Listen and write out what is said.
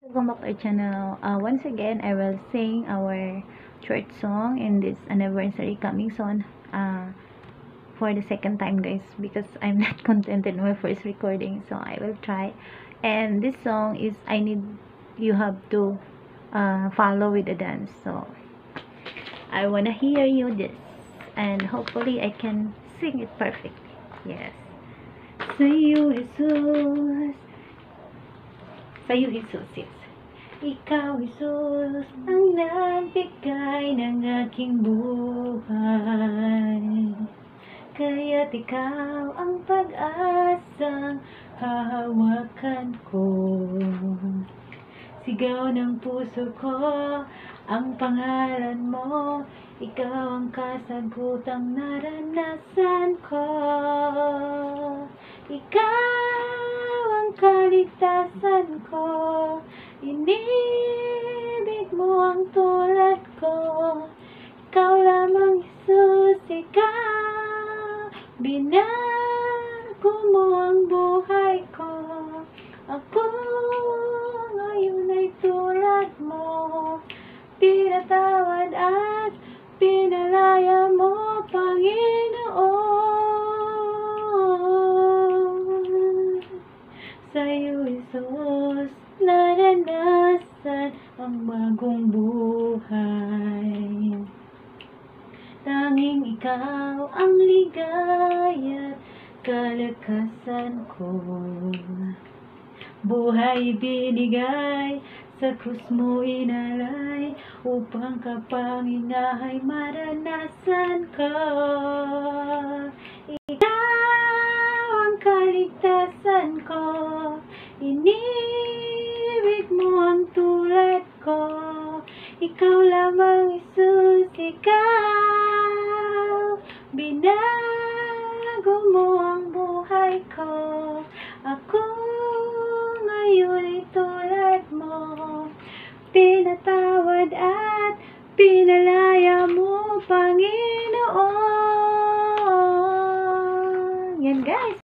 Welcome back to our channel. Once again, I will sing our short song in this anniversary coming soon. For the second time, guys, because I'm not contented in my first recording, so I will try. And this song is you have to follow with the dance. So I wanna hear you this, and hopefully I can sing it perfectly. Yes. Sa'yo, Jesus. Sa'yo, Jesus, yes. Ikaw, Jesus, ang nagbigay ng aking buhay. Kaya't ikaw ang pag-asang hahawakan ko. Sigaw ng puso ko ang pangalan mo. Ikaw ang kasagutang naranasan ko. Ikaw ang kaligtasan ko. Inibig mo ang tulad ko. Ikaw lamang, Jesus, ikaw. Binago mo ang buhay ko. Ako ngayon ay tulad mo. Pinatawad at pinalaya mo, Panginoon. Sa'yo, Jesus, naranasan ang bagong buhay. Tanging ikaw ang ligaya, kalakasan ko. Buhay binigay, sa krus mo inalay, upang kapangyarihan maranasan ko. Ikaw ang kaligtasan ko, inibig mo ang tulad ko. Ikaw lamang, Jesus, ikaw. Binago mo ang buhay ko. Ako ngayon ay tulad mo. Pinatawad at pinalaya